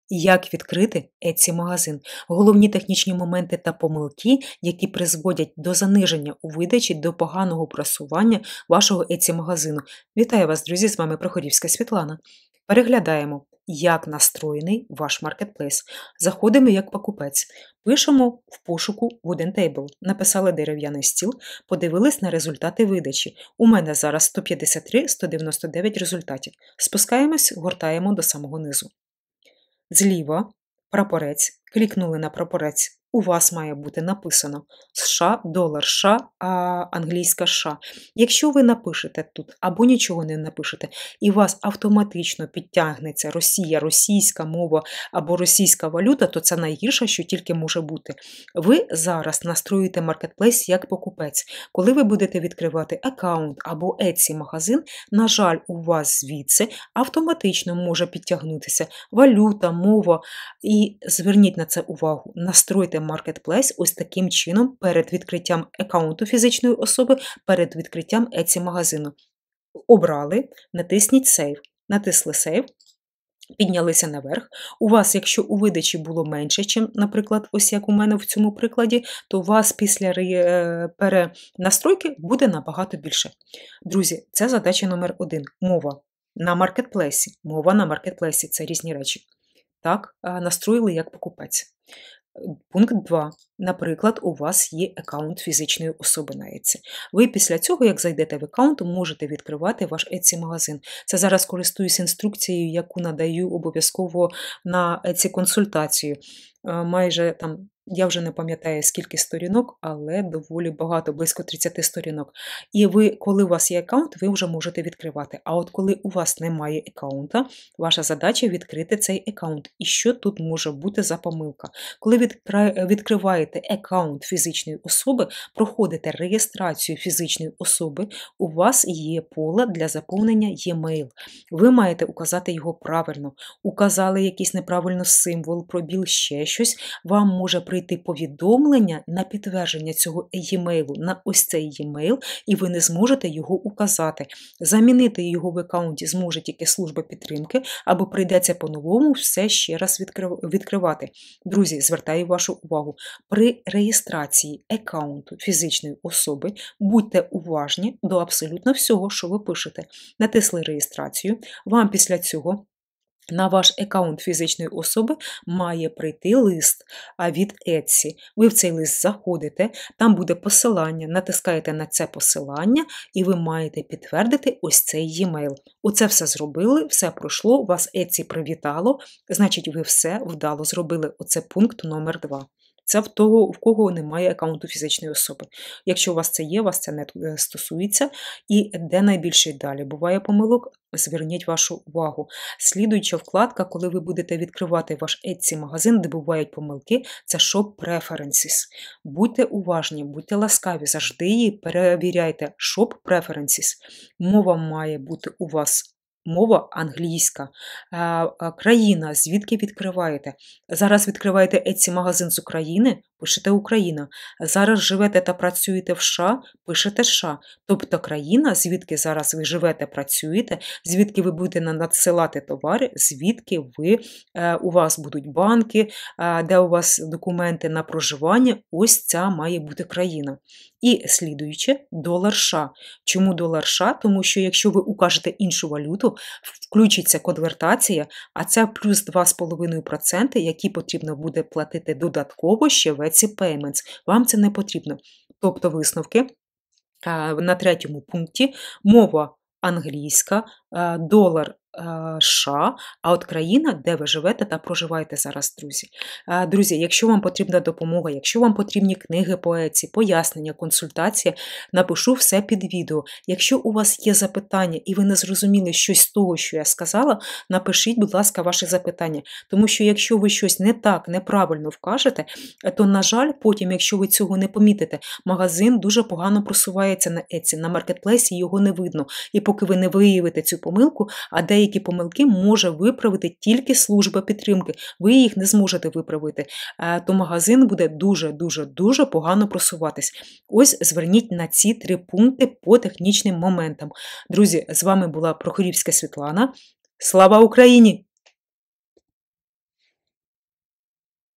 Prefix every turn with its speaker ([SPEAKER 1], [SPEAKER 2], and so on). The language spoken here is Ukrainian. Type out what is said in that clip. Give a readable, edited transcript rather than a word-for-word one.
[SPEAKER 1] Як відкрити Etsy-магазин? Головні технічні моменти та помилки, які призводять до заниження у видачі, до поганого просування вашого Etsy-магазину. Вітаю вас, друзі! З вами Прохорівська Світлана. Переглядаємо, як настроєний ваш маркетплейс. Заходимо як покупець. Пишемо в пошуку Wooden Table. Написали дерев'яний стіл, подивились на результати видачі. У мене зараз 153-199 результатів. Спускаємось, гортаємо до самого низу. Зліва прапорець, клікнули на прапорець, у вас має бути написано США, долар США, англійська США. Якщо ви напишете тут або нічого не напишете, і у вас автоматично підтягнеться Росія, російська мова або російська валюта, то це найгірше, що тільки може бути. Ви зараз настроюєте маркетплейс як покупець. Коли ви будете відкривати аккаунт або Etsy-магазин, на жаль, у вас звідси автоматично може підтягнутися валюта, мова. І зверніть на це увагу. Настройте маркетплейс ось таким чином перед відкриттям аккаунту фізичної особи, перед відкриттям Etsy-магазину. Обрали, натисніть Save. Натисли Save. Піднялися наверх. У вас, якщо у видачі було менше, ніж, наприклад, ось як у мене в цьому прикладі, то у вас після перенастройки буде набагато більше. Друзі, це задача номер 1. Мова на маркетплейсі. Мова на маркетплейсі – це різні речі. Так, настроїли як покупець. Пункт 2. Наприклад, у вас є аккаунт фізичної особи на Etsy. Ви після цього, як зайдете в аккаунт, можете відкривати ваш Etsy-магазин. Це зараз користуюсь інструкцією, яку надаю обов'язково на Etsy-консультацію. Майже там, я вже не пам'ятаю скільки сторінок, але доволі багато, близько 30 сторінок. І ви, коли у вас є аккаунт, ви вже можете відкривати. А от коли у вас немає аккаунта, ваша задача відкрити цей аккаунт. І що тут може бути за помилка? Коли відкриваєте аккаунт фізичної особи, проходите реєстрацію фізичної особи, у вас є поле для заповнення e-mail. Ви маєте указати його правильно. Указали якийсь неправильно символ, пробіл, ще щось, вам може прийти повідомлення на підтвердження цього e-mail на ось цей e-mail, і ви не зможете його указати. Замінити його в аккаунті зможе тільки служба підтримки, або прийдеться по-новому все ще раз відкривати. Друзі, звертаю вашу увагу. При реєстрації аккаунту фізичної особи будьте уважні до абсолютно всього, що ви пишете. Натисли реєстрацію, вам після цього на ваш аккаунт фізичної особи має прийти лист від Etsy. Ви в цей лист заходите, там буде посилання, натискаєте на це посилання і ви маєте підтвердити ось цей e-mail. Оце все зробили, все пройшло, вас Etsy привітало, значить ви все вдало зробили. Оце пункт номер 2. Це в того, в кого немає аккаунту фізичної особи. Якщо у вас це є, вас це не стосується. І де найбільше далі буває помилок, зверніть вашу увагу. Слідуюча вкладка, коли ви будете відкривати ваш Etsy-магазин, де бувають помилки, це Shop Preferences. Будьте уважні, будьте ласкаві, завжди її перевіряйте. Shop Preferences. Мова має бути у вас мова англійська, країна, звідки відкриваєте. Зараз відкриваєте Etsy-магазин з України, пишете Україна. Зараз живете та працюєте в США, пишете США. Тобто країна, звідки зараз ви живете, працюєте, звідки ви будете надсилати товари, звідки у вас будуть банки, де у вас документи на проживання, ось ця має бути країна. І слідуюче, долар США. Чому долар США? Тому що якщо ви укажете іншу валюту, включиться конвертація, а це плюс 2,5%, які потрібно буде платити додатково ще в Etsy Payments. Вам це не потрібно. Тобто висновки на 3-му пункті мова англійська, долар США, а от країна, де ви живете та проживаєте зараз, друзі. Друзі, якщо вам потрібна допомога, якщо вам потрібні книги по Etsy, пояснення, консультація, напишу все під відео. Якщо у вас є запитання і ви не зрозуміли щось з того, що я сказала, напишіть, будь ласка, ваші запитання. Тому що якщо ви щось не так, неправильно вкажете, то, на жаль, потім, якщо ви цього не помітите, магазин дуже погано просувається на Etsy, на маркетплейсі його не видно. І поки ви не виявите цю помилку, а деякі помилки може виправити тільки служба підтримки. Ви їх не зможете виправити, то магазин буде дуже погано просуватись. Ось зверніть на ці 3 пункти по технічним моментам. Друзі, з вами була Прохорівська Світлана. Слава Україні!